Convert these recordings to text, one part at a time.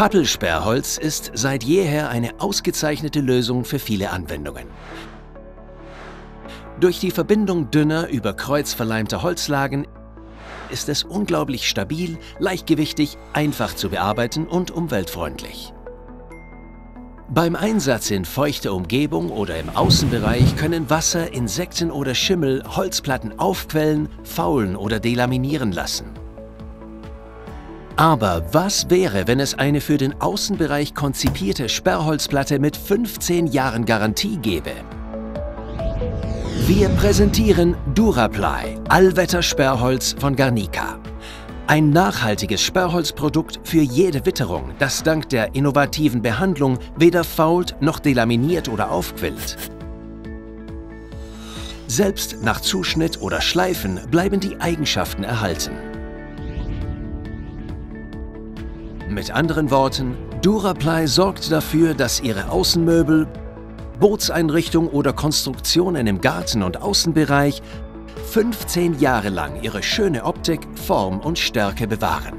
Pappelsperrholz ist seit jeher eine ausgezeichnete Lösung für viele Anwendungen. Durch die Verbindung dünner, über Kreuz verleimter Holzlagen ist es unglaublich stabil, leichtgewichtig, einfach zu bearbeiten und umweltfreundlich. Beim Einsatz in feuchter Umgebung oder im Außenbereich können Wasser, Insekten oder Schimmel Holzplatten aufquellen, faulen oder delaminieren lassen. Aber was wäre, wenn es eine für den Außenbereich konzipierte Sperrholzplatte mit 15 Jahren Garantie gäbe? Wir präsentieren Duraply Allwetter-Sperrholz von Garnica. Ein nachhaltiges Sperrholzprodukt für jede Witterung, das dank der innovativen Behandlung weder fault noch delaminiert oder aufquillt. Selbst nach Zuschnitt oder Schleifen bleiben die Eigenschaften erhalten. Mit anderen Worten, Duraply sorgt dafür, dass Ihre Außenmöbel, Bootseinrichtung oder Konstruktionen im Garten- und Außenbereich 15 Jahre lang ihre schöne Optik, Form und Stärke bewahren.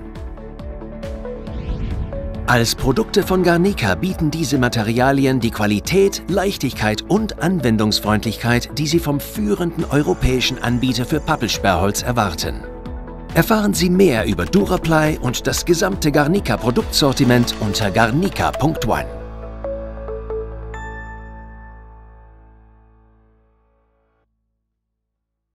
Als Produkte von Garnica bieten diese Materialien die Qualität, Leichtigkeit und Anwendungsfreundlichkeit, die Sie vom führenden europäischen Anbieter für Pappelsperrholz erwarten. Erfahren Sie mehr über Duraply und das gesamte Garnica-Produktsortiment unter garnica.one.